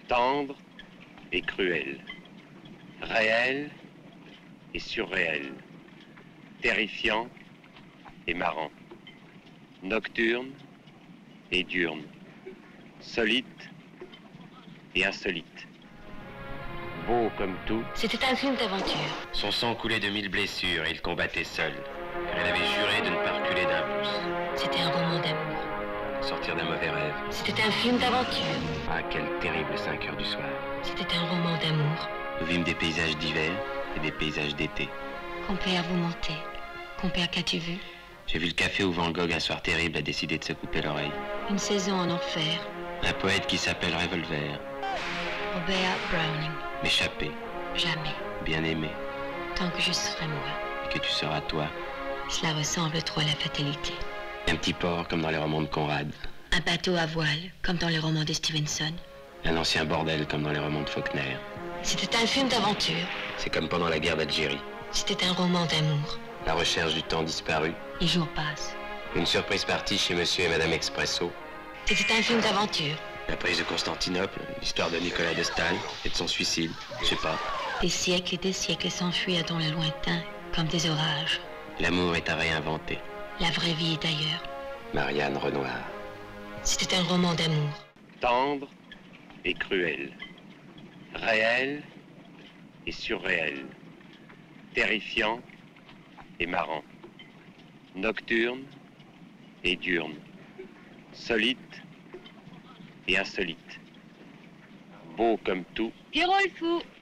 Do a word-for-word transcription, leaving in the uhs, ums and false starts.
Tendre et cruel. Réel et surréel. Terrifiant et marrant. Nocturne et diurne. Solite et insolite. Beau comme tout. C'était un film d'aventure. Son sang coulait de mille blessures et il combattait seul, car il avait juré de ne pas reculer d'un pouce. C'était un roman d'amour. Sortir d'un mauvais rêve. C'était un film d'aventure. Ah, quelle terrible cinq heures du soir. C'était un roman d'amour. Nous vîmes des paysages d'hiver et des paysages d'été. Compère, vous montez. Compère, qu'as-tu vu? J'ai vu le café où Van Gogh, un soir terrible, a décidé de se couper l'oreille. Une saison en enfer. Un poète qui s'appelle Revolver. Robert Browning. M'échapper. Jamais. Bien aimé. Tant que je serai moi. Et que tu seras toi. Cela ressemble trop à la fatalité. Un petit port comme dans les romans de Conrad. Un bateau à voile, comme dans les romans de Stevenson. Un ancien bordel comme dans les romans de Faulkner. C'était un film d'aventure. C'est comme pendant la guerre d'Algérie. C'était un roman d'amour. La recherche du temps disparu. Les jours passent. Une surprise partie chez Monsieur et Madame Expresso. C'était un film d'aventure. La prise de Constantinople, l'histoire de Nicolas de Staël et de son suicide, je sais pas. Des siècles et des siècles s'enfuirent dans le lointain, comme des orages. L'amour est à réinventer. La vraie vie est ailleurs. Marianne Renoir. C'était un roman d'amour. Tendre et cruel. Réel et surréel. Terrifiant et marrant. Nocturne et diurne. Solite et insolite. Beau comme tout. Pierrot le fou.